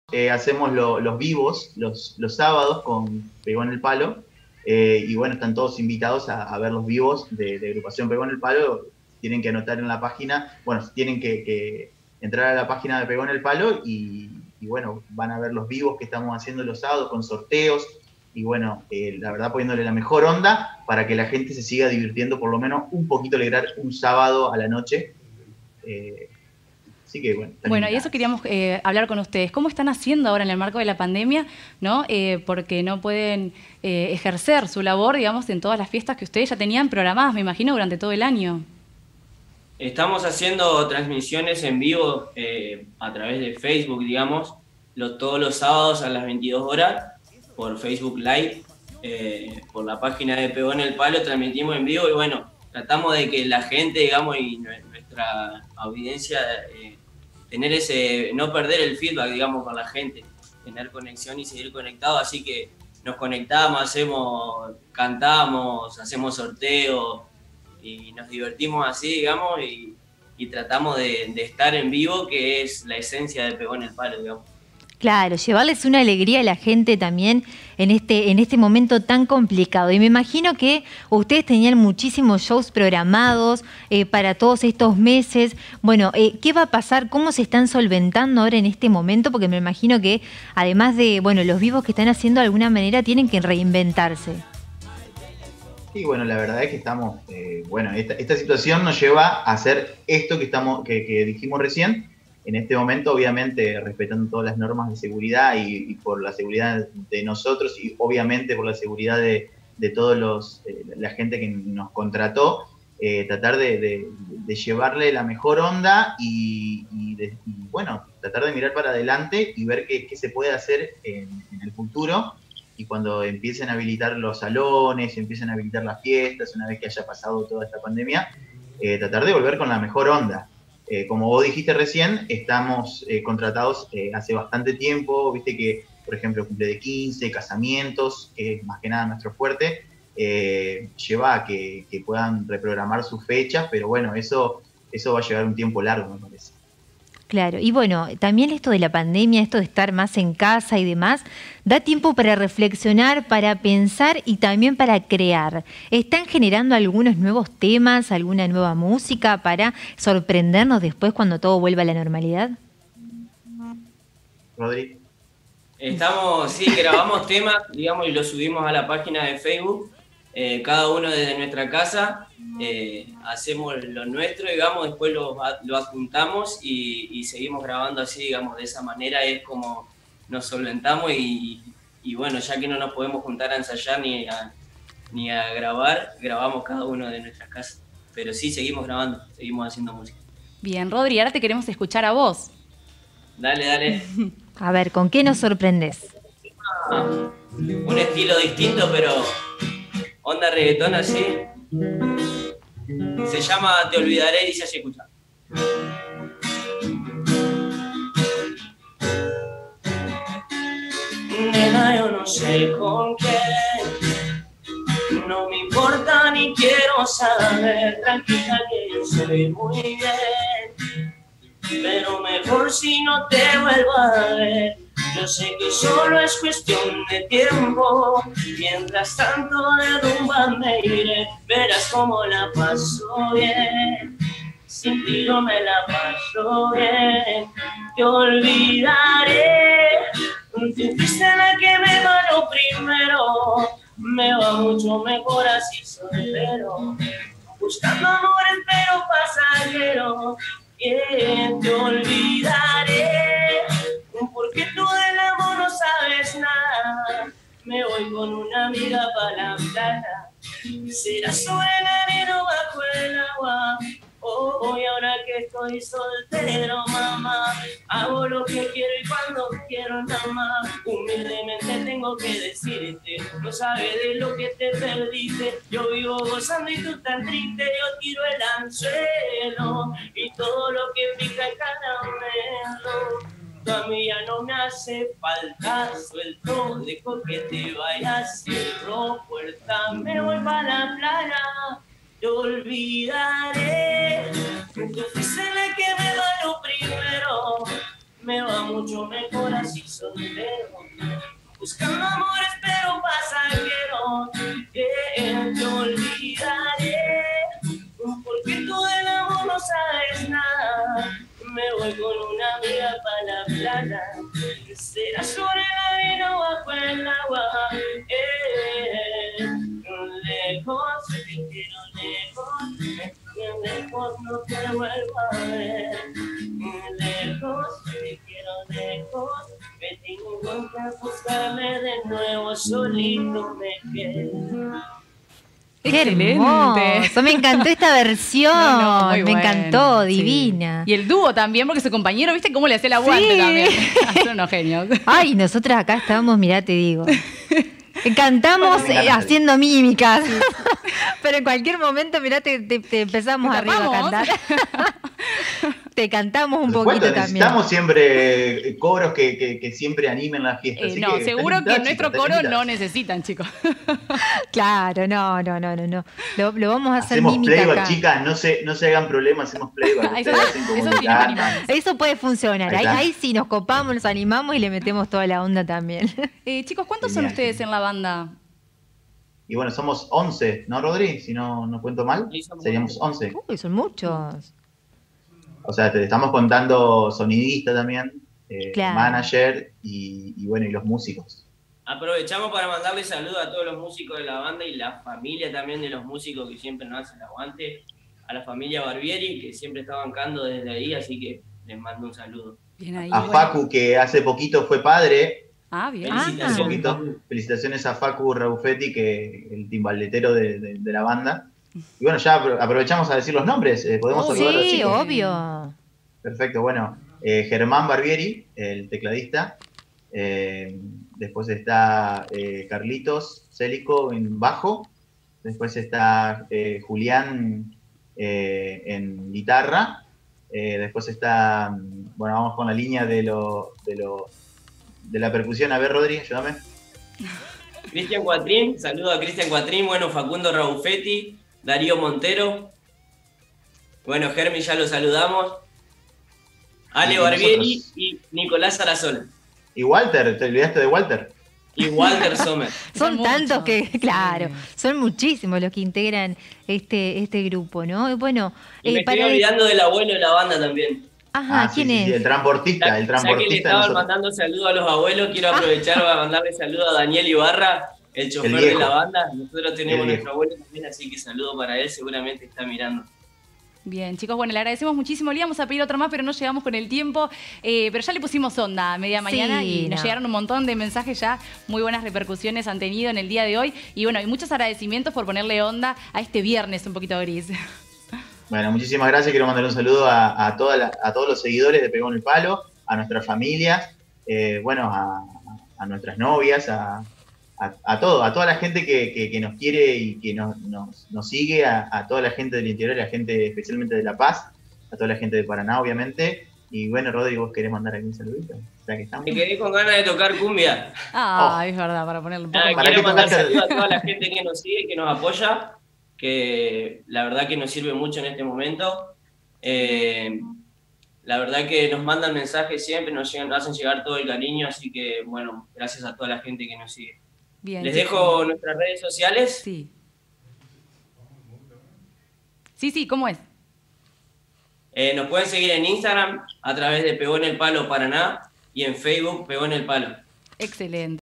hacemos los vivos los sábados con Pegó en el Palo. Y bueno, están todos invitados a ver los vivos de Agrupación Pegó en el Palo. Tienen que anotar en la página, bueno, tienen que entrar a la página de Pegó en el Palo y bueno, van a ver los vivos que estamos haciendo los sábados con sorteos. Y bueno, la verdad poniéndole la mejor onda para que la gente se siga divirtiendo, por lo menos un poquito, alegrar un sábado a la noche. Así que bueno. Bueno, y eso queríamos hablar con ustedes. ¿Cómo están haciendo ahora en el marco de la pandemia, ¿no? Porque no pueden ejercer su labor, digamos, en todas las fiestas que ustedes ya tenían programadas, me imagino, durante todo el año. Estamos haciendo transmisiones en vivo a través de Facebook, digamos, todos los sábados a las 22 horas por Facebook Live, por la página de Pegó en el Palo, transmitimos en vivo y bueno, tratamos de que la gente, digamos, y nuestra audiencia, tener no perder el feedback, digamos, con la gente, tener conexión y seguir conectados, así que nos conectamos, cantamos, hacemos sorteos y nos divertimos así, digamos, y tratamos de estar en vivo, que es la esencia de Pegó en el Palo, digamos. Claro, llevarles una alegría a la gente también en este momento tan complicado. Y me imagino que ustedes tenían muchísimos shows programados para todos estos meses. Bueno, ¿qué va a pasar? ¿Cómo se están solventando ahora en este momento? Porque me imagino que además de los vivos que están haciendo de alguna manera tienen que reinventarse. Sí, bueno, la verdad es que estamos, bueno, esta situación nos lleva a hacer esto que dijimos recién. En este momento, obviamente, respetando todas las normas de seguridad y por la seguridad de nosotros y obviamente por la seguridad de todos la gente que nos contrató, tratar de llevarle la mejor onda y bueno, tratar de mirar para adelante y ver qué se puede hacer en el futuro. Y cuando empiecen a habilitar los salones, empiecen a habilitar las fiestas, una vez que haya pasado toda esta pandemia, tratar de volver con la mejor onda. Como vos dijiste recién, estamos contratados hace bastante tiempo, viste que, por ejemplo, cumple de 15, casamientos, que es más que nada nuestro fuerte, lleva a que puedan reprogramar sus fechas, pero bueno, eso va a llevar un tiempo largo, me parece. Claro, y bueno, también esto de la pandemia, esto de estar más en casa y demás, da tiempo para reflexionar, para pensar y también para crear. ¿Están generando algunos nuevos temas, alguna nueva música para sorprendernos después cuando todo vuelva a la normalidad? Rodri. Sí, grabamos temas, digamos, y los subimos a la página de Facebook. Cada uno desde nuestra casa hacemos lo nuestro, digamos, después lo adjuntamos y seguimos grabando así, digamos, de esa manera es como nos solventamos y bueno, ya que no nos podemos juntar a ensayar ni a grabar, grabamos cada uno de nuestras casas, pero sí seguimos grabando, seguimos haciendo música. Bien, Rodri, ahora te queremos escuchar a vos. Dale. A ver, ¿con qué nos sorprendes? Un estilo distinto, pero onda reggaetón así. Se llama Te olvidaré, dice así, escucha. Nena, yo no sé con qué, no me importa ni quiero saber, tranquila que yo soy muy bien, pero mejor si no te vuelvo a ver. Yo sé que solo es cuestión de tiempo, mientras tanto de rumba me iré, verás cómo la paso bien, sin ti no me la paso bien, te olvidaré, tú fuiste la que me ganó primero, me va mucho mejor así soltero, buscando amores pero pasajero, te olvidaré, porque tú del amor no sabes nada. Me voy con una amiga para la playa, será sobre la arena o bajo el agua. Oh, y ahora que estoy soltero, mamá, hago lo que quiero y cuando quiero, nada más. Humildemente tengo que decirte, no sabes de lo que te perdiste. Yo vivo gozando y tú tan triste, yo tiro el anzuelo y todo lo que pica el caramelo. A mí ya no me hace falta, suelto, dejo que te vayas, cierro puerta, me voy para la playa, te olvidaré, tú fuiste la que me ganó primero, me va mucho mejor así soltero. Buscando amores pero pasajeros, que te olvidaré, porque tú del amor no sabes nada. Me voy con una amiga para la playa, será sobre la arena o bajo el agua. Lejos, te quiero lejos no te vuelvo a ver. Lejos, te quiero lejos, me tengo que buscarme de nuevo, solito me quedo. ¡Qué Excelente. hermoso! Me encantó esta versión. Muy Me bueno, encantó, sí. divina. Y el dúo también, porque su compañero, ¿viste cómo le hacía el aguante Sí. también? Son unos genios. Ay, nosotras acá estábamos, mirá, te digo. Cantamos Me encanta. haciendo mímicas. Pero en cualquier momento, mirá, te empezamos ¿Te arriba a tapamos? cantar. Te cantamos un Por poquito supuesto, también. necesitamos siempre coros que siempre animen la fiesta. así No, que seguro están que invitadas, nuestro chicas, coro están no invitadas. necesitan, chicos. Claro, no. Lo vamos a hacer Hacemos mímica playback, acá. chicas, no se hagan problemas, hacemos playback. Eso- Ustedes hacen eso como sí que nos cantan. animamos. Eso puede funcionar. Ahí Ahí, está. ahí sí nos copamos, nos animamos y le metemos toda la onda también. Chicos, ¿cuántos son Genial. ustedes en la banda? Y bueno, somos 11, ¿no, Rodri? Si no cuento mal, Sí, somos seríamos 11. Uy, son muchos. O sea, te estamos contando sonidista también, Claro. manager y bueno, y los músicos. Aprovechamos para mandarle saludos a todos los músicos de la banda y la familia también de los músicos que siempre nos hacen el aguante. A la familia Barbieri, que siempre está bancando desde ahí, así que les mando un saludo. Bien ahí. A bueno. Facu, que hace poquito fue padre. Ah, bien. Ah. Hace poquito. Felicitaciones a Facu Raufetti, que el timbaletero de la banda. Y bueno, ya aprovechamos a decir los nombres. ¿Podemos Oh, saludar a los Sí, chicos? obvio. Perfecto, bueno. Germán Barbieri, el tecladista. Después está Carlitos Célico en bajo. Después está Julián en guitarra. Después está, bueno, vamos con la línea de la percusión. A ver, Rodri, ayúdame. Cristian Cuatrín, saludo a Cristian Cuatrín, bueno, Facundo Raufetti, Darío Montero, bueno, Germi ya lo saludamos, Ale Y Barbieri nosotros. y Nicolás Arazola, Y Walter, ¿te olvidaste de Walter? y Walter Sommer. Son Son tantos muchos, que, claro, sí. son muchísimos los que integran este grupo, ¿no? Y bueno, Y me estoy olvidando del abuelo de la banda también. Ajá, ¿quién es? Sí, el transportista, Ya que le de estaban nosotros. mandando saludos a los abuelos, quiero aprovechar para mandarle saludos a Daniel Ibarra, el chofer de viejo. la banda. Nosotros tenemos El nuestro viejo. abuelo también, así que saludo para él, seguramente está mirando. Bien, chicos, bueno, le agradecemos muchísimo. Le íbamos a pedir otro más, pero no llegamos con el tiempo. Pero ya le pusimos onda a media mañana Sí, y nos no. llegaron un montón de mensajes ya. Muy buenas repercusiones han tenido en el día de hoy. Y bueno, y muchos agradecimientos por ponerle onda a este viernes un poquito gris. Bueno, muchísimas gracias. Quiero mandar un saludo a todos los seguidores de Pegó en el Palo, a nuestras familias, bueno, a nuestras novias, a toda la gente que nos quiere y que nos sigue, a toda la gente del interior, a la gente especialmente de La Paz, a toda la gente de Paraná, obviamente. Y bueno, Rodrigo, ¿vos querés mandar algún saludito? Ya que estamos. Me quedé con ganas de tocar cumbia. Ah, es verdad, para ponerle un poco Nada, más. ¿Para quiero qué mandar tocaste? saludos a toda la gente que nos sigue, que nos apoya, que la verdad que nos sirve mucho en este momento. La verdad que nos mandan mensajes siempre, nos hacen llegar todo el cariño, así que bueno, gracias a toda la gente que nos sigue. Bien, Les chicos. dejo nuestras redes sociales. Sí. Sí, ¿cómo es? Nos pueden seguir en Instagram a través de Pegó en el Palo Paraná y en Facebook Pegó en el Palo. Excelente.